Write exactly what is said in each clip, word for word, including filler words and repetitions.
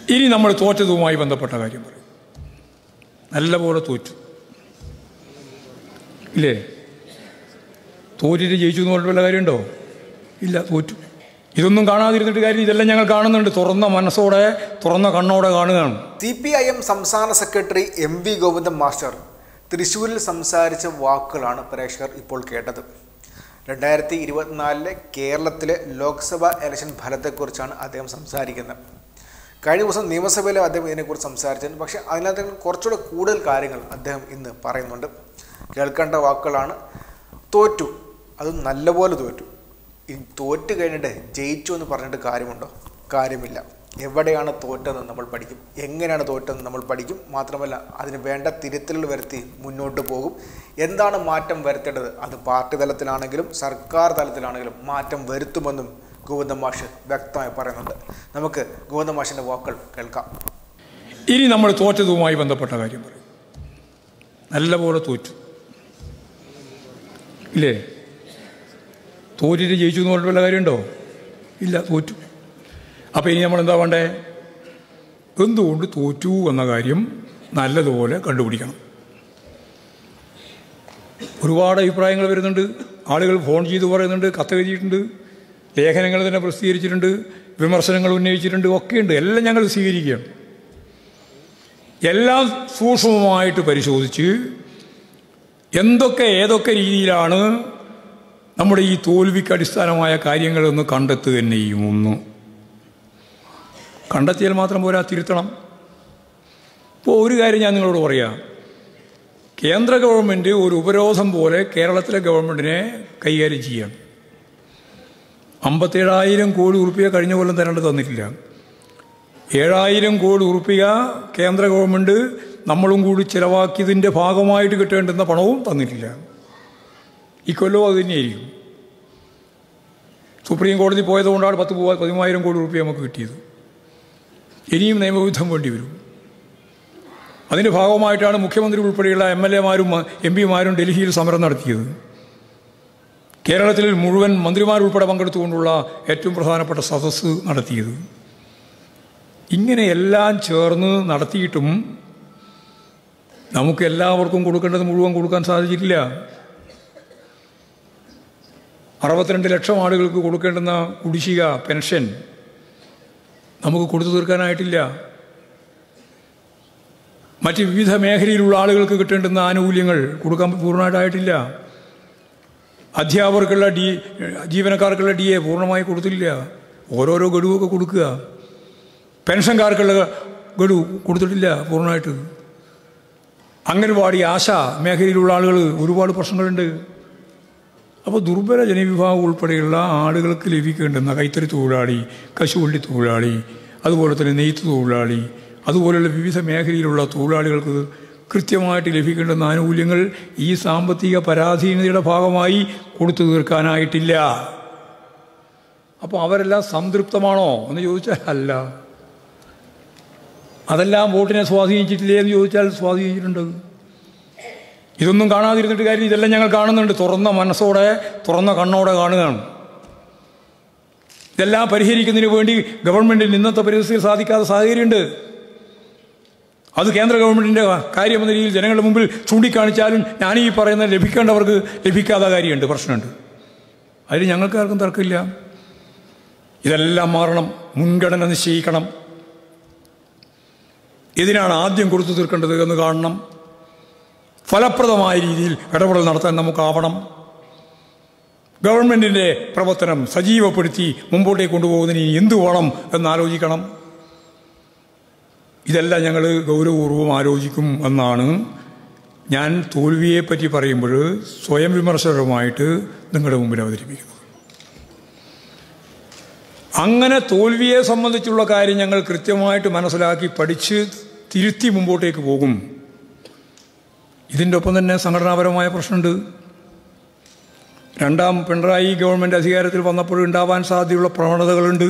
ഇനി നമ്മൾ തോറ്റതുമായി ബന്ധപ്പെട്ട കാര്യം പറയും. നല്ലപോലെ തോറ്റു ഇല്ലേ? തോറ്റിട്ട് ജയിച്ചു എന്ന് പറഞ്ഞിട്ട് വല്ല കാര്യമുണ്ടോ? ഇല്ല, തോറ്റു. ഇതൊന്നും കാണാതിരുന്നിട്ട് കാര്യം, ഇതെല്ലാം ഞങ്ങൾ കാണുന്നുണ്ട്. തുറന്ന മനസ്സോടെ തുറന്ന കണ്ണോടെ കാണുകയാണ്. സി പി ഐ എം സംസ്ഥാന secretary M V Govindan master തൃശ്ശൂരിൽ സംസാരിച്ച വാക്കുകളാണ് പ്രേക്ഷകർ ഇപ്പോൾ കേട്ടത്. രണ്ടായിരത്തി ഇരുപത്തിനാലിലെ കേരളത്തിലെ ലോക്സഭാ ഇലക്ഷൻ ഫലത്തെക്കുറിച്ചാണ് അദ്ദേഹം സംസാരിക്കുന്നത്. കഴിഞ്ഞ ദിവസം നിയമസഭയിലെ അദ്ദേഹം ഇതിനെക്കുറിച്ച് സംസാരിച്ചിട്ടുണ്ട്. പക്ഷേ അതിനകത്ത് കുറച്ചുകൂടെ കൂടുതൽ കാര്യങ്ങൾ അദ്ദേഹം ഇന്ന് പറയുന്നുണ്ട്. കേൾക്കേണ്ട വാക്കുകളാണ്. തോറ്റു, അതും നല്ലപോലെ തോറ്റു. ഈ തോറ്റ് കഴിഞ്ഞിട്ട് ജയിച്ചു എന്ന് പറഞ്ഞിട്ട് കാര്യമുണ്ടോ? കാര്യമില്ല. എവിടെയാണ് തോറ്റതെന്ന് നമ്മൾ പഠിക്കും, എങ്ങനെയാണ് തോറ്റതെന്ന് നമ്മൾ പഠിക്കും. മാത്രമല്ല അതിന് വേണ്ട തിരുത്തലുകൾ വരുത്തി മുന്നോട്ട് പോകും. എന്താണ് മാറ്റം വരുത്തേണ്ടത്, അത് പാർട്ടി തലത്തിലാണെങ്കിലും സർക്കാർ തലത്തിലാണെങ്കിലും മാറ്റം വരുത്തുമെന്നും ഗോവിന്ദൻ മാഷ് വ്യക്തമായി പറയുന്നുണ്ട്. നമുക്ക് ഗോവിന്ദൻ മാഷിൻ്റെ വാക്കുകൾ കേൾക്കാം. ഇനി നമ്മൾ തോറ്റതുമായി ബന്ധപ്പെട്ട കാര്യം പറയും. നല്ലപോലെ തോറ്റു ഇല്ലേ? തോറ്റിട്ട് ജയിച്ചു എന്ന് പറഞ്ഞിട്ട് വല്ല കാര്യമുണ്ടോ? ഇല്ല, തോറ്റു. അപ്പോൾ ഇനി നമ്മൾ എന്താ വേണ്ടേ? എന്തുകൊണ്ട് തോറ്റു എന്ന കാര്യം നല്ലതുപോലെ കണ്ടുപിടിക്കണം. ഒരുപാട് അഭിപ്രായങ്ങൾ വരുന്നുണ്ട്. ആളുകൾ ഫോൺ ചെയ്ത് പറയുന്നുണ്ട്, കത്ത് എഴുതിയിട്ടുണ്ട്, ലേഖനങ്ങൾ തന്നെ പ്രസിദ്ധീകരിച്ചിട്ടുണ്ട്, വിമർശനങ്ങൾ ഉന്നയിച്ചിട്ടുണ്ട്, ഒക്കെയുണ്ട്. എല്ലാം ഞങ്ങൾ സ്വീകരിക്കുകയാണ്. എല്ലാം സൂക്ഷ്മമായിട്ട് പരിശോധിച്ച് എന്തൊക്കെ ഏതൊക്കെ രീതിയിലാണ് നമ്മുടെ ഈ തോൽവിക്ക് അടിസ്ഥാനമായ കാര്യങ്ങളൊന്ന് കണ്ടെത്തുക തന്നെ ചെയ്യും. ഒന്ന് കണ്ടെത്തിയാൽ മാത്രം പോരാ, തിരുത്തണം. ഇപ്പോൾ ഒരു കാര്യം ഞാൻ നിങ്ങളോട് പറയാം. കേന്ദ്ര ഗവൺമെൻറ് ഒരു ഉപരോധം പോലെ കേരളത്തിലെ ഗവൺമെൻറ്റിനെ കൈകാര്യം ചെയ്യണം. അമ്പത്തേഴായിരം കോടി ഉറുപ്പിക കഴിഞ്ഞ കൊല്ലം തരേണ്ട തന്നിട്ടില്ല. ഏഴായിരം കോടി ഉറുപ്പിക കേന്ദ്ര ഗവൺമെൻറ് നമ്മളും കൂടി ചിലവാക്കിയതിൻ്റെ ഭാഗമായിട്ട് കിട്ടേണ്ടുന്ന പണവും തന്നിട്ടില്ല. ഈ കൊല്ലവും അത് തന്നെയായിരിക്കും. സുപ്രീം കോടതി പോയതുകൊണ്ടാണ് പത്ത് പതിമൂവായിരം കോടി ഉറുപ്പിക നമുക്ക് കിട്ടിയത്. ഇനിയും നിയമവിരുദ്ധം വേണ്ടി വരും. അതിൻ്റെ ഭാഗമായിട്ടാണ് മുഖ്യമന്ത്രി ഉൾപ്പെടെയുള്ള എം എൽ എമാരും എം പിമാരും ഡൽഹിയിൽ സമരം നടത്തിയത്. കേരളത്തിൽ മുഴുവൻ മന്ത്രിമാരുൾപ്പെടെ പങ്കെടുത്തുകൊണ്ടുള്ള ഏറ്റവും പ്രധാനപ്പെട്ട സദസ്സ് നടത്തിയത്. ഇങ്ങനെയെല്ലാം ചേർന്ന് നടത്തിയിട്ടും നമുക്ക് എല്ലാവർക്കും കൊടുക്കേണ്ടത് മുഴുവൻ കൊടുക്കാൻ സാധിച്ചിട്ടില്ല. അറുപത്തിരണ്ട് ലക്ഷം ആളുകൾക്ക് കൊടുക്കേണ്ടുന്ന കുടിശ്ശിക പെൻഷൻ നമുക്ക് കൊടുത്തു തീർക്കാനായിട്ടില്ല. മറ്റ് വിവിധ മേഖലയിലുള്ള ആളുകൾക്ക് കിട്ടേണ്ടുന്ന ആനുകൂല്യങ്ങൾ കൊടുക്കാൻ പൂർണ്ണമായിട്ടായിട്ടില്ല. അധ്യാപകർക്കുള്ള ഡി ജീവനക്കാർക്കുള്ള ഡി എ പൂർണ്ണമായി കൊടുത്തില്ല. ഓരോരോ ഗഡുവൊക്കെ കൊടുക്കുക. പെൻഷൻകാർക്കുള്ള ഗഡു കൊടുത്തിട്ടില്ല പൂർണ്ണമായിട്ട്. അംഗൻവാടി ആശ മേഖലയിലുള്ള ആളുകൾ ഒരുപാട് പ്രശ്നങ്ങളുണ്ട്. അപ്പോൾ ദുർബല ജനവിഭാഗം ഉൾപ്പെടെയുള്ള ആളുകൾക്ക് ലഭിക്കേണ്ടുന്ന കൈത്തറി തൊഴിലാളി, കശുവണ്ടി തൊഴിലാളി, അതുപോലെ തന്നെ നെയ്ത്ത് തൊഴിലാളി, അതുപോലെയുള്ള വിവിധ മേഖലയിലുള്ള തൊഴിലാളികൾക്ക് കൃത്യമായിട്ട് ലഭിക്കേണ്ടുന്ന ആനുകൂല്യങ്ങൾ ഈ സാമ്പത്തിക പരാധീനതയുടെ ഭാഗമായി കൊടുത്തു തീർക്കാനായിട്ടില്ല. അപ്പോൾ അവരെല്ലാം സംതൃപ്തമാണോ എന്ന് ചോദിച്ചാൽ അല്ല. അതെല്ലാം വോട്ടിനെ സ്വാധീനിച്ചിട്ടില്ലേ എന്ന് ചോദിച്ചാൽ സ്വാധീനിച്ചിട്ടുണ്ട്. ഇതൊന്നും കാണാതിരുന്നിട്ട് കാര്യം, ഇതെല്ലാം ഞങ്ങൾ കാണുന്നുണ്ട്. തുറന്ന മനസ്സോടെ തുറന്ന കണ്ണോടെ കാണുകയാണ്. ഇതെല്ലാം പരിഹരിക്കുന്നതിന് വേണ്ടി ഗവൺമെൻറ്റിന് ഇന്നത്തെ പരിസ്ഥിതിയിൽ സാധിക്കാത്ത സാഹചര്യമുണ്ട്. അത് കേന്ദ്ര ഗവൺമെൻറ്റിൻ്റെ കാര്യമെന്ന രീതിയിൽ ജനങ്ങളുടെ മുമ്പിൽ ചൂണ്ടിക്കാണിച്ചാലും ഞാൻ ഈ പറയുന്ന ലഭിക്കേണ്ടവർക്ക് ലഭിക്കാത്ത കാര്യമുണ്ട്, പ്രശ്നമുണ്ട്. അതിൽ ഞങ്ങൾക്ക് ആർക്കും തർക്കമില്ല. ഇതെല്ലാം മാറണം, മുൻഗണന നിശ്ചയിക്കണം. ഇതിനാണ് ആദ്യം കൊടുത്തു തീർക്കേണ്ടത് എന്ന് കാണണം. ഫലപ്രദമായ രീതിയിൽ ഇടപെടൽ നടത്താൻ നമുക്കാവണം. ഗവൺമെൻറ്റിൻ്റെ പ്രവർത്തനം സജീവപ്പെടുത്തി മുമ്പോട്ടേക്ക് കൊണ്ടുപോകുന്നതിന് എന്തു വേണം എന്നാലോചിക്കണം. ഇതെല്ലാം ഞങ്ങൾ ഗൗരവപൂർവ്വം ആലോചിക്കും എന്നാണ് ഞാൻ തോൽവിയെപ്പറ്റി പറയുമ്പോൾ സ്വയം വിമർശകരുമായിട്ട് നിങ്ങളുടെ മുമ്പിൽ അവതരിപ്പിക്കുന്നത്. അങ്ങനെ തോൽവിയെ സംബന്ധിച്ചുള്ള കാര്യം ഞങ്ങൾ കൃത്യമായിട്ട് മനസ്സിലാക്കി പഠിച്ച് തിരുത്തി മുമ്പോട്ടേക്ക് പോകും. ഇതിൻ്റെ ഒപ്പം തന്നെ സംഘടനാപരമായ പ്രശ്നമുണ്ട്. രണ്ടാം പിണറായി ഗവൺമെൻറ് അധികാരത്തിൽ വന്നപ്പോൾ ഉണ്ടാവാൻ സാധ്യതയുള്ള പ്രവണതകളുണ്ട്.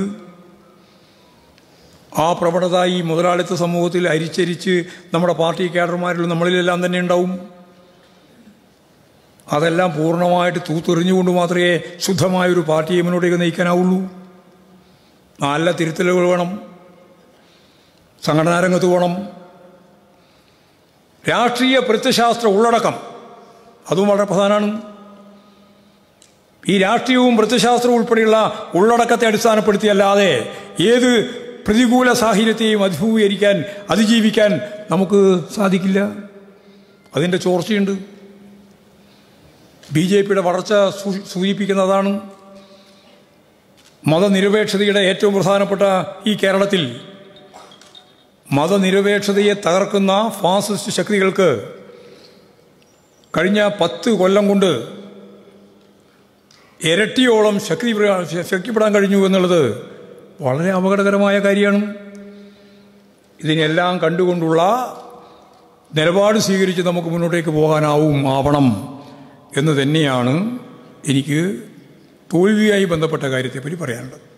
ആ പ്രവണത ഈ മുതലാളിത്ത സമൂഹത്തിൽ അരിച്ചരിച്ച് നമ്മുടെ പാർട്ടി കേഡർമാരിലും നമ്മളിലെല്ലാം തന്നെ ഉണ്ടാവും. അതെല്ലാം പൂർണ്ണമായിട്ട് തൂത്തെറിഞ്ഞുകൊണ്ട് മാത്രമേ ശുദ്ധമായൊരു പാർട്ടിയെ മുന്നോട്ടേക്ക് നയിക്കാനാവുള്ളൂ. നല്ല തിരുത്തലുകൾ വേണം. സംഘടനാ രംഗത്ത് പോകണം. രാഷ്ട്രീയ പ്രത്യശാസ്ത്ര ഉള്ളടക്കം അതും വളരെ പ്രധാനമാണ്. ഈ രാഷ്ട്രീയവും പ്രത്യശാസ്ത്രവും ഉൾപ്പെടെയുള്ള ഉള്ളടക്കത്തെ അടിസ്ഥാനപ്പെടുത്തിയല്ലാതെ ഏത് പ്രതികൂല സാഹചര്യത്തെയും അഭിമുഖീകരിക്കാൻ അതിജീവിക്കാൻ നമുക്ക് സാധിക്കില്ല. അതിൻ്റെ ചോർച്ചയുണ്ട്. ബി ജെ പിയുടെ വളർച്ച സൂചിപ്പിക്കുന്നതാണ്. മതനിരപേക്ഷതയുടെ ഏറ്റവും പ്രധാനപ്പെട്ട ഈ കേരളത്തിൽ മതനിരപേക്ഷതയെ തകർക്കുന്ന ഫാസിസ്റ്റ് ശക്തികൾക്ക് കഴിഞ്ഞ പത്ത് കൊല്ലം കൊണ്ട് ഇരട്ടിയോളം ശക്തി ശക്തിപ്പെടാൻ കഴിഞ്ഞു എന്നുള്ളത് വളരെ അപകടകരമായ കാര്യമാണ്. ഇതിനെല്ലാം കണ്ടുകൊണ്ടുള്ള നിലപാട് സ്വീകരിച്ച് നമുക്ക് മുന്നോട്ടേക്ക് പോകാനാവും ആവണം എന്ന് തന്നെയാണ് എനിക്ക് തോൽവിയായി ബന്ധപ്പെട്ട കാര്യത്തെപ്പറ്റി പറയാനുള്ളത്.